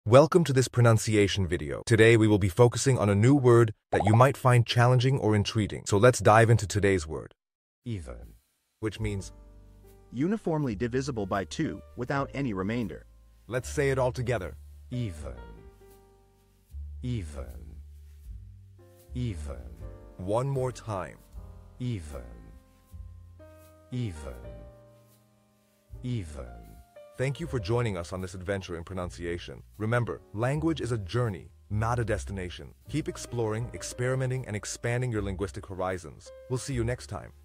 Welcome to this pronunciation video. Today we will be focusing on a new word that you might find challenging or intriguing. So let's dive into today's word. Even. Which means, uniformly divisible by 2 without any remainder. let's say it all together. Even. Even. Even. One more time. Even. Even. Even. Thank you for joining us on this adventure in pronunciation. Remember, language is a journey, not a destination. Keep exploring, experimenting, and expanding your linguistic horizons. We'll see you next time.